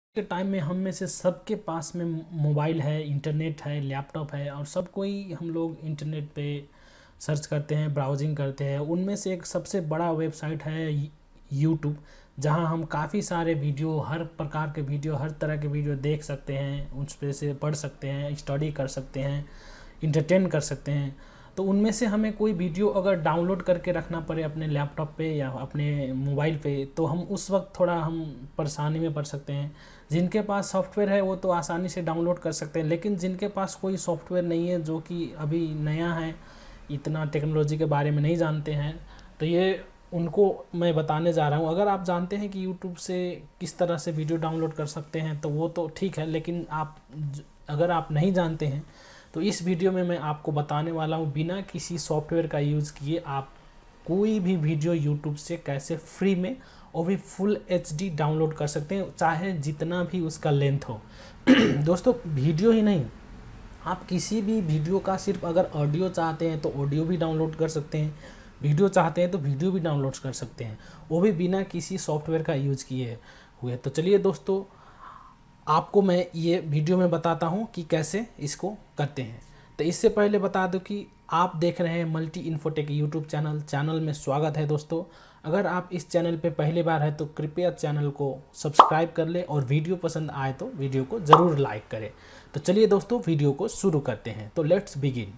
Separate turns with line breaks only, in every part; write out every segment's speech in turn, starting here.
के टाइम में हम में से सबके पास में मोबाइल है, इंटरनेट है, लैपटॉप है और सब कोई हम लोग इंटरनेट पे सर्च करते हैं, ब्राउजिंग करते हैं। उनमें से एक सबसे बड़ा वेबसाइट है यूट्यूब, जहां हम काफ़ी सारे वीडियो, हर प्रकार के वीडियो, हर तरह के वीडियो देख सकते हैं, उस पे से पढ़ सकते हैं, स्टडी कर सकते हैं, इंटरटेन कर सकते हैं। तो उनमें से हमें कोई वीडियो अगर डाउनलोड करके रखना पड़े अपने लैपटॉप पे या अपने मोबाइल पे, तो हम उस वक्त थोड़ा हम परेशानी में पड़ सकते हैं। जिनके पास सॉफ्टवेयर है वो तो आसानी से डाउनलोड कर सकते हैं, लेकिन जिनके पास कोई सॉफ्टवेयर नहीं है, जो कि अभी नया है, इतना टेक्नोलॉजी के बारे में नहीं जानते हैं, तो ये उनको मैं बताने जा रहा हूँ। अगर आप जानते हैं कि यूट्यूब से किस तरह से वीडियो डाउनलोड कर सकते हैं तो वो तो ठीक है, लेकिन अगर आप नहीं जानते हैं तो इस वीडियो में मैं आपको बताने वाला हूँ बिना किसी सॉफ्टवेयर का यूज़ किए आप कोई भी वीडियो यूट्यूब से कैसे फ्री में और भी फुल HD डाउनलोड कर सकते हैं, चाहे जितना भी उसका लेंथ हो। दोस्तों, वीडियो ही नहीं, आप किसी भी वीडियो का सिर्फ अगर ऑडियो चाहते हैं तो ऑडियो भी डाउनलोड कर सकते हैं, वीडियो चाहते हैं तो वीडियो भी डाउनलोड कर सकते हैं, वो भी बिना किसी सॉफ्टवेयर का यूज़ किए हुए। तो चलिए दोस्तों, आपको मैं ये वीडियो में बताता हूँ कि कैसे इसको करते हैं। तो इससे पहले बता दूँ कि आप देख रहे हैं मल्टी इन्फोटेक यूट्यूब चैनल में स्वागत है दोस्तों। अगर आप इस चैनल पे पहली बार है तो कृपया चैनल को सब्सक्राइब कर ले और वीडियो पसंद आए तो वीडियो को ज़रूर लाइक करें। तो चलिए दोस्तों, वीडियो को शुरू करते हैं। तो लेट्स बिगिन।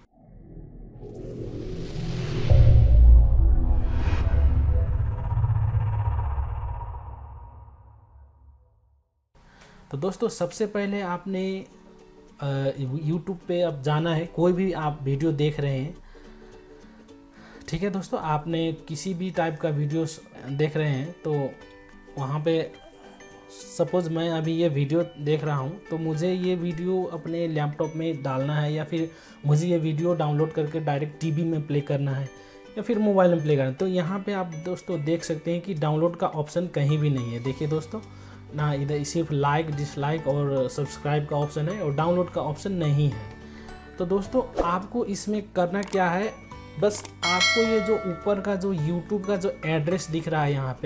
तो दोस्तों, सबसे पहले आपने यूट्यूब पे अब जाना है। कोई भी आप वीडियो देख रहे हैं, ठीक है दोस्तों, आपने किसी भी टाइप का वीडियो देख रहे हैं तो वहाँ पे सपोज़ मैं अभी ये वीडियो देख रहा हूँ, तो मुझे ये वीडियो अपने लैपटॉप में डालना है या फिर मुझे ये वीडियो डाउनलोड करके डायरेक्ट टीवी में प्ले करना है या फिर मोबाइल में प्ले करना है। तो यहाँ पे आप दोस्तों देख सकते हैं कि डाउनलोड का ऑप्शन कहीं भी नहीं है। देखिए दोस्तों, ना इधर सिर्फ लाइक, डिसलाइक और सब्सक्राइब का ऑप्शन है और डाउनलोड का ऑप्शन नहीं है। तो दोस्तों, आपको इसमें करना क्या है, बस आपको ये जो ऊपर का जो YouTube का जो एड्रेस दिख रहा है यहाँ पे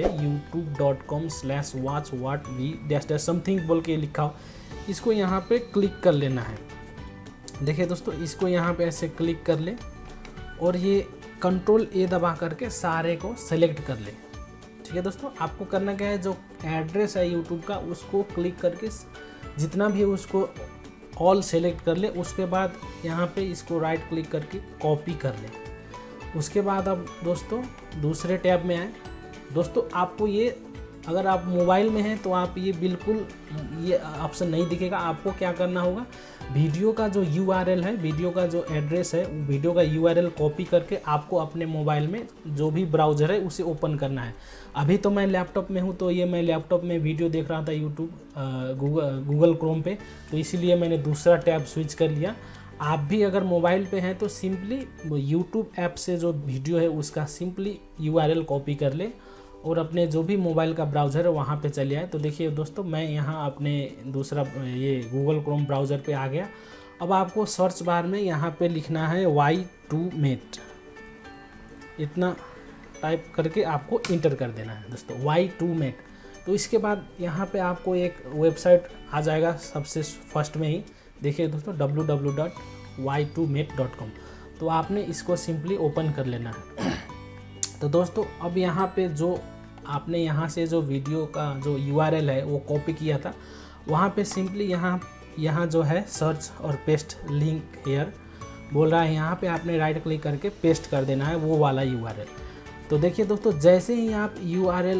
youtube.com/watchwhatv-something बोल के लिखा हो, इसको यहाँ पे क्लिक कर लेना है। देखिए दोस्तों, इसको यहाँ पे ऐसे क्लिक कर ले और ये Ctrl+A दबा करके सारे को सेलेक्ट कर ले। ठीक है दोस्तों, आपको करना क्या है, जो एड्रेस है यूट्यूब का उसको क्लिक करके जितना भी उसको ऑल सेलेक्ट कर ले। उसके बाद यहाँ पे इसको राइट क्लिक करके कॉपी कर ले। उसके बाद अब दोस्तों दूसरे टैब में आए। दोस्तों, आपको ये अगर आप मोबाइल में हैं तो आप ये बिल्कुल ये ऑप्शन नहीं दिखेगा। आपको क्या करना होगा, वीडियो का जो URL है, वीडियो का जो एड्रेस है, वीडियो का URL कॉपी करके आपको अपने मोबाइल में जो भी ब्राउज़र है उसे ओपन करना है। अभी तो मैं लैपटॉप में हूँ, तो ये मैं लैपटॉप में वीडियो देख रहा था यूट्यूब गूगल क्रोम पे, तो इसीलिए मैंने दूसरा टैब स्विच कर लिया। आप भी अगर मोबाइल पे हैं तो सिंपली वो यूट्यूब ऐप से जो वीडियो है उसका सिंपली URL कॉपी कर ले और अपने जो भी मोबाइल का ब्राउज़र है वहाँ पे चले आए। तो देखिए दोस्तों, मैं यहाँ अपने दूसरा ये गूगल क्रोम ब्राउज़र पे आ गया। अब आपको सर्च बार में यहाँ पे लिखना है Y2Mate, इतना टाइप करके आपको इंटर कर देना है दोस्तों, Y2Mate। तो इसके बाद यहाँ पे आपको एक वेबसाइट आ जाएगा सबसे फर्स्ट में ही। देखिए दोस्तों, www.y2mate.com। तो आपने इसको सिंपली ओपन कर लेना है। तो दोस्तों, अब यहाँ पे जो आपने यहाँ से जो वीडियो का जो URL है वो कॉपी किया था, वहाँ पे सिंपली यहाँ जो है सर्च और पेस्ट लिंक हेयर बोल रहा है, यहाँ पे आपने राइट क्लिक करके पेस्ट कर देना है वो वाला URL। तो देखिए दोस्तों, जैसे ही आप URL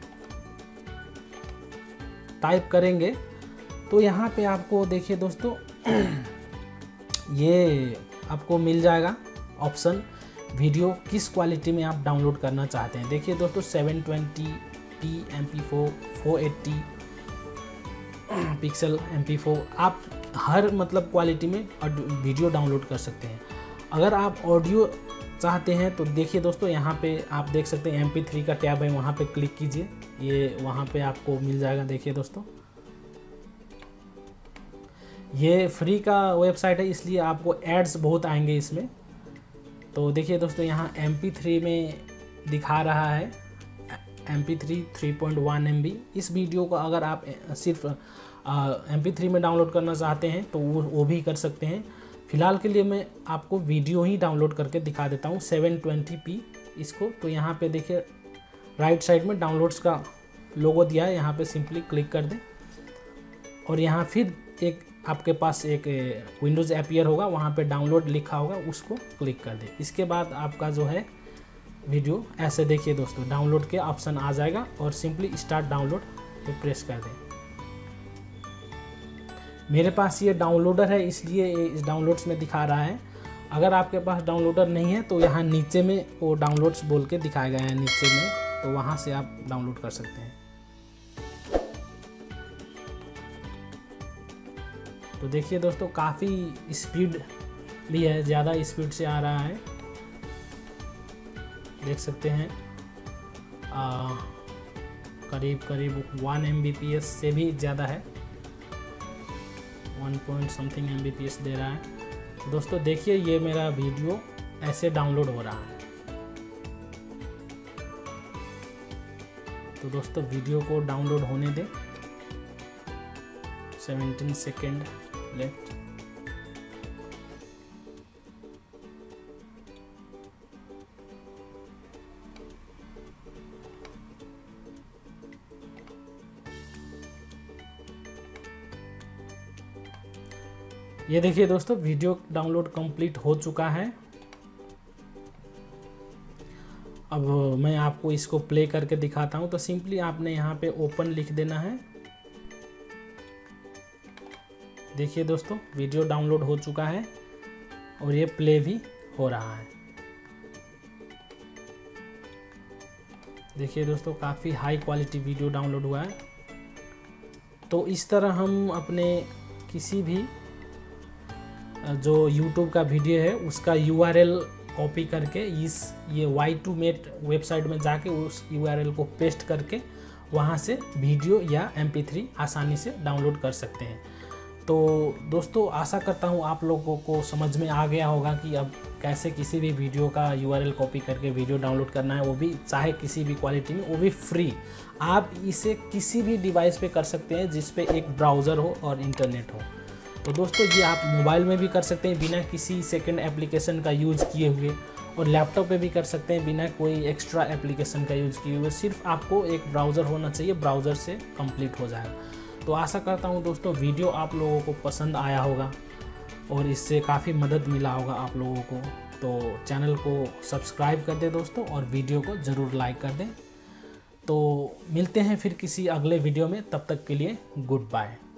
टाइप करेंगे तो यहाँ पे आपको देखिए दोस्तों ये आपको मिल जाएगा ऑप्शन, वीडियो किस क्वालिटी में आप डाउनलोड करना चाहते हैं। देखिए दोस्तों, 720p MP4 480 पिक्सल MP4 आप हर मतलब क्वालिटी में वीडियो डाउनलोड कर सकते हैं। अगर आप ऑडियो चाहते हैं तो देखिए दोस्तों, यहाँ पे आप देख सकते हैं MP3 का टैब है, वहाँ पे क्लिक कीजिए, ये वहाँ पे आपको मिल जाएगा। देखिए दोस्तों, ये फ्री का वेबसाइट है, इसलिए आपको एड्स बहुत आएंगे इसमें। तो देखिए दोस्तों, यहाँ MP3 में दिखा रहा है MP3 3.1 MB। इस वीडियो को अगर आप सिर्फ MP3 में डाउनलोड करना चाहते हैं तो वो भी कर सकते हैं। फ़िलहाल के लिए मैं आपको वीडियो ही डाउनलोड करके दिखा देता हूँ 720p इसको। तो यहाँ पे देखिए राइट साइड में डाउनलोड्स का लोगो दिया है, यहाँ पे सिंपली क्लिक कर दें और यहाँ फिर एक आपके पास एक विंडोज़ अपीयर होगा, वहाँ पे डाउनलोड लिखा होगा, उसको क्लिक कर दें। इसके बाद आपका जो है वीडियो ऐसे देखिए दोस्तों डाउनलोड के ऑप्शन आ जाएगा और सिंपली स्टार्ट डाउनलोड पे प्रेस कर दें। मेरे पास ये डाउनलोडर है इसलिए इस डाउनलोड्स में दिखा रहा है। अगर आपके पास डाउनलोडर नहीं है तो यहाँ नीचे में वो डाउनलोड्स बोल के दिखाया गया है नीचे में, तो वहाँ से आप डाउनलोड कर सकते हैं। तो देखिए दोस्तों काफ़ी स्पीड भी है, ज़्यादा स्पीड से आ रहा है, देख सकते हैं करीब 1 Mbps से भी ज़्यादा है, 1 point something Mbps दे रहा है। तो दोस्तों देखिए ये मेरा वीडियो ऐसे डाउनलोड हो रहा है। तो दोस्तों वीडियो को डाउनलोड होने दें, 17 सेकेंड लेफ्ट। ये देखिए दोस्तों वीडियो डाउनलोड कंप्लीट हो चुका है। अब मैं आपको इसको प्ले करके दिखाता हूँ। तो सिंपली आपने यहाँ पे ओपन लिख देना है। देखिए दोस्तों वीडियो डाउनलोड हो चुका है और ये प्ले भी हो रहा है। देखिए दोस्तों काफ़ी हाई क्वालिटी वीडियो डाउनलोड हुआ है। तो इस तरह हम अपने किसी भी जो YouTube का वीडियो है उसका URL कॉपी करके ये Y2Mate वेबसाइट में जाके उस URL को पेस्ट करके वहाँ से वीडियो या MP3 आसानी से डाउनलोड कर सकते हैं। तो दोस्तों आशा करता हूँ आप लोगों को समझ में आ गया होगा कि अब कैसे किसी भी वीडियो का URL कॉपी करके वीडियो डाउनलोड करना है, वो भी चाहे किसी भी क्वालिटी में, वो भी फ्री। आप इसे किसी भी डिवाइस पे कर सकते हैं जिस पे एक ब्राउज़र हो और इंटरनेट हो। तो दोस्तों ये आप मोबाइल में भी कर सकते हैं बिना किसी सेकंड एप्लीकेशन का यूज़ किए हुए, और लैपटॉप पे भी कर सकते हैं बिना कोई एक्स्ट्रा एप्लीकेशन का यूज़ किए हुए। सिर्फ आपको एक ब्राउज़र होना चाहिए, ब्राउज़र से कंप्लीट हो जाएगा। तो आशा करता हूँ दोस्तों वीडियो आप लोगों को पसंद आया होगा और इससे काफ़ी मदद मिला होगा आप लोगों को। तो चैनल को सब्सक्राइब कर दें दोस्तों और वीडियो को ज़रूर लाइक कर दें। तो मिलते हैं फिर किसी अगले वीडियो में, तब तक के लिए गुड बाय।